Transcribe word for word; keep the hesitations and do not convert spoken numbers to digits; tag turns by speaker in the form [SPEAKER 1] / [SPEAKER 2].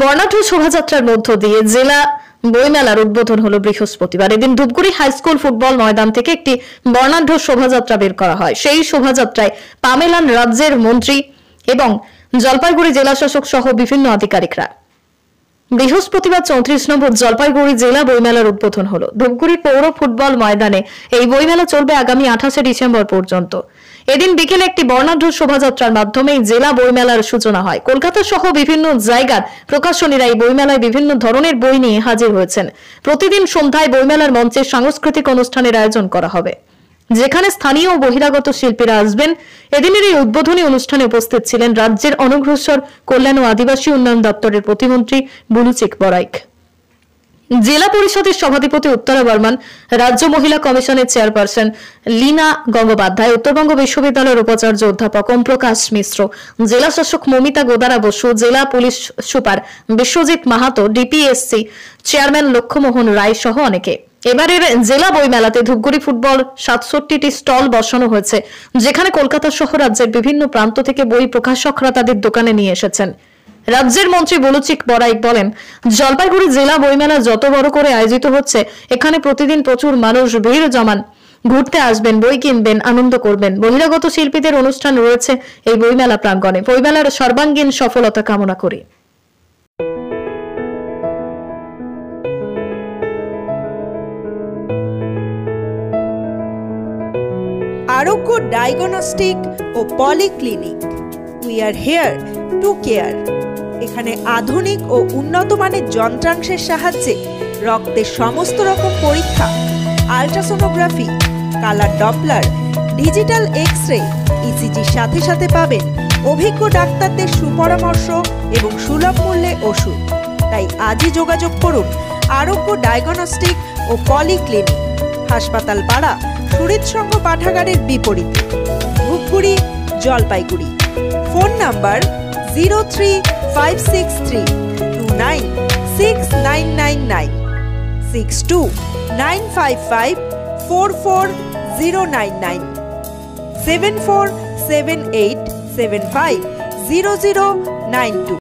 [SPEAKER 1] বর্ণাঢ্য শোভাযাত্রার মধ্য দিয়ে জেলা বইমেলার উদ্বোধন হলো বৃহস্পতিবার। এদিন ধূপগুড়ি হাই স্কুল ফুটবল ময়দান থেকে একটি বর্ণাঢ্য শোভাযাত্রা বের করা হয়। সেই শোভাযাত্রায় পামেলান রাজ্যের মন্ত্রী এবং জলপাইগুড়ি জেলা শাসক সহ বিভিন্ন আধিকারিকরা। বৃহস্পতিবার চৌত্রিশ নম্বর জলপাইগুড়ি জেলা বইমেলার উদ্বোধন হলো। ধূপগুড়ি পৌর ফুটবল ময়দানে এই বইমেলা চলবে আগামী আঠাশে ডিসেম্বর পর্যন্ত। এদিন বিকেলে একটি বর্ণাঢ্য শোভাযাত্রার মাধ্যমে জেলা বইমেলার সূচনা হয়। কলকাতা সহ বিভিন্ন জায়গার প্রকাশনীরা এই বইমেলায় বিভিন্ন ধরনের বই নিয়ে হাজির হয়েছেন। প্রতিদিন সন্ধ্যায় বইমেলার মঞ্চে সাংস্কৃতিক অনুষ্ঠানের আয়োজন করা হবে, যেখানে স্থানীয় ও বহিরাগত শিল্পীরা আসবেন। এদিনের এই উদ্বোধনী অনুষ্ঠানে উপস্থিত ছিলেন রাজ্যের অনগ্রসর কল্যাণ ও আদিবাসী উন্নয়ন দপ্তরের প্রতিমন্ত্রী বুলুচিক বরাইক, জেলা পরিষদের সভাধিপতি উত্তরা বর্মন, রাজ্য মহিলা কমিশনের চেয়ারপারসন লীনা গঙ্গোপাধ্যায়, উত্তরবঙ্গ বিশ্ববিদ্যালয়ের উপাচার্য অধ্যাপক ওম প্রকাশ মিশ্র, জেলা শাসক মমিতা গোদারা বসু, জেলা police super Biswajit Mahato, DPSC chairman Lakshyamohan Roy সহ অনেকে। এবারের জেলা বইমেলাতে ধূপগুড়ি ফুটবল সাতষট্টিটি স্টল বসানো হয়েছে, যেখানে কলকাতা সহ রাজ্যের বিভিন্ন প্রান্ত থেকে বই প্রকাশকরা তাদের দোকানে নিয়ে এসেছেন। রাজ্যের মন্ত্রী বুলুচিক বরাইক বলেন, জলপাইগুড়ি জেলা বইমেলা যত বড় করে আয়োজিত হচ্ছে, এখানে প্রতিদিন প্রচুর মানুষ ভিড় জমান, ঘুরতে আসবেন, বই কিনবেন, আনন্দ করবেন। বহিরাগত শিল্পীদের অনুষ্ঠান রয়েছে এই বইমেলা প্রাঙ্গণে। বইমেলার সর্বাঙ্গীন সফলতা কামনা করি।
[SPEAKER 2] আরোগ্য ডায়াগনস্টিক ও polyclinic, we are here to care. এখানে আধুনিক ও উন্নত মানের যন্ত্রাংশের সাহায্যে রক্তের সমস্ত রকম পরীক্ষা, ultrasonography, colour Doppler, digital X ray, ইসিজির সাথে সাথে পাবেন অভিজ্ঞ ডাক্তারদের সুপরামর্শ এবং সুলভ মূল্যে ওষুধ। তাই আজই যোগাযোগ করুন আরোগ্য ডায়াগনস্টিক ও পলিক্লিনিক, হাসপাতাল পাড়া, সুরিত সংঘ পাঠাগারের বিপরীতে, Dhupguri, Jalpaiguri. Phone number zero three five six three two nine six nine nine nine, six two nine five five four four zero nine nine, seven four seven eight seven five zero zero nine two.